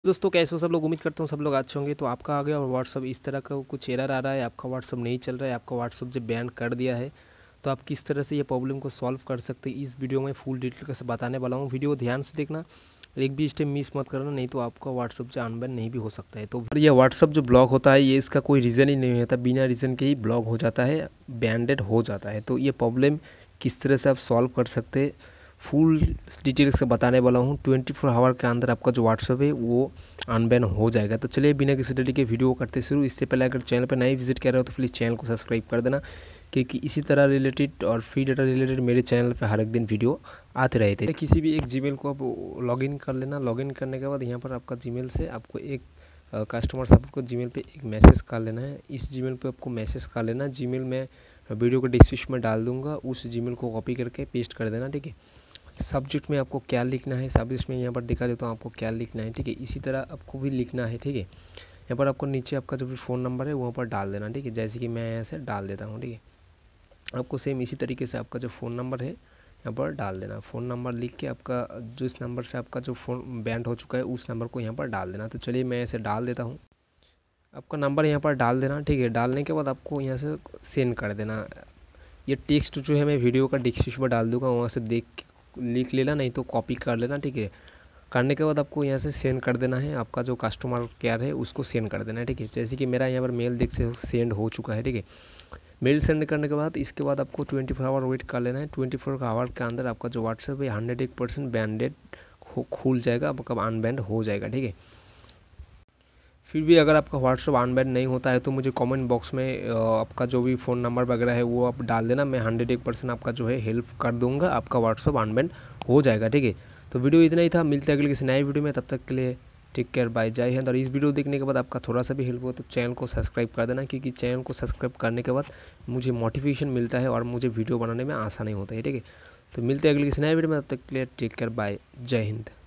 दोस्तों कैसे हो सब लोग। उम्मीद करता हूँ सब लोग अच्छे होंगे। तो आपका आ गया और व्हाट्सअप इस तरह का कुछ एरर आ रहा है, आपका व्हाट्सअप नहीं चल रहा है, आपका व्हाट्सअप जो बैन कर दिया है। तो आप किस तरह से ये प्रॉब्लम को सॉल्व कर सकते हैं इस वीडियो में फुल डिटेल से बताने वाला हूँ। वीडियो ध्यान से देखना, एक भी स्टेप मिस मत करना, नहीं तो आपका व्हाट्सअप जो अनबैन नहीं भी हो सकता है। तो ये व्हाट्सअप जो ब्लॉक होता है ये इसका कोई रीज़न ही नहीं होता, बिना रीज़न के ही ब्लॉक हो जाता है, बैंडेड हो जाता है। तो ये प्रॉब्लम किस तरह से आप सॉल्व कर सकते हैं फुल डिटेल्स से बताने वाला हूँ। 24 आवर के अंदर आपका जो व्हाट्सअप है वो अनबैन हो जाएगा। तो चलिए बिना किसी देरी के वीडियो को करते शुरू। इससे पहले अगर चैनल पर नए विजिट कर रहे हो तो प्लीज़ चैनल को सब्सक्राइब कर देना, क्योंकि इसी तरह रिलेटेड और फ्री डाटा रिलेटेड मेरे चैनल पर हर एक दिन वीडियो आते रहे थे। किसी भी एक जीमेल को आप लॉगिन कर लेना। लॉगिन करने के बाद यहाँ पर आपका जीमेल से आपको एक कस्टमर सपोर्ट को जीमेल पे एक मैसेज कर लेना है। इस जीमेल पे आपको मैसेज कर लेना, जीमेल में वीडियो को डिस्क्रिप्शन में डाल दूंगा, उस जीमेल को कॉपी करके पेस्ट कर देना। ठीक है, सब्जेक्ट में आपको क्या लिखना है, सब्जेक्ट में यहाँ पर दिखा देता हूँ आपको क्या लिखना है। ठीक है, इसी तरह आपको भी लिखना है। ठीक है, यहाँ पर आपको नीचे आपका जो भी फ़ोन नंबर है वहाँ पर डाल देना। ठीक है, जैसे कि मैं यहाँ से डाल देता हूँ। ठीक है, आपको सेम इसी तरीके से आपका जो फ़ोन नंबर है यहाँ पर डाल देना। फ़ोन नंबर लिख के आपका जो इस नंबर से आपका जो फ़ोन बैंड हो चुका है उस नंबर को यहाँ पर डाल देना। तो चलिए मैं ऐसे डाल देता हूँ, आपका नंबर यहाँ पर डाल देना। ठीक है, डालने के बाद आपको यहाँ से सेंड कर देना। ये टेक्स्ट जो है मैं वीडियो का डिस्क्रिप्शन में डाल दूंगा, वहाँ से देख लिख लेना, नहीं तो कॉपी कर लेना। ठीक है, करने के बाद आपको यहाँ से सेंड कर देना है, आपका जो कस्टमर केयर है उसको सेंड कर देना है। ठीक है, जैसे कि मेरा यहाँ पर मेल देख से सेंड हो चुका है। ठीक है, मेल सेंड करने के बाद इसके बाद आपको 24 आवर वेट कर लेना है। 24 आवर के अंदर आपका जो व्हाट्सएप है 101% बैंडेड खुल जाएगा, आपका अनबैंड हो जाएगा। ठीक है, फिर भी अगर आपका व्हाट्सअप अनबैन नहीं होता है तो मुझे कमेंट बॉक्स में आपका जो भी फ़ोन नंबर वगैरह है वो आप डाल देना, मैं 101% आपका जो है हेल्प कर दूंगा, आपका व्हाट्सअप अनबैन हो जाएगा। ठीक है, तो वीडियो इतना ही था, मिलते हैं अगले किसी नए वीडियो में, तब तक के लिए टेक केयर, बाय, जय हिंद। और इस वीडियो देखने के बाद आपका थोड़ा सा भी हेल्प हो तो चैनल को सब्सक्राइब कर देना, क्योंकि चैनल को सब्सक्राइब करने के बाद मुझे मोटिवेशन मिलता है और मुझे वीडियो बनाने में आसानी होता है। ठीक है, तो मिलते हैं अगले किसी नए वीडियो में, तब तक के लिए टेक केयर, बाय, जय हिंद।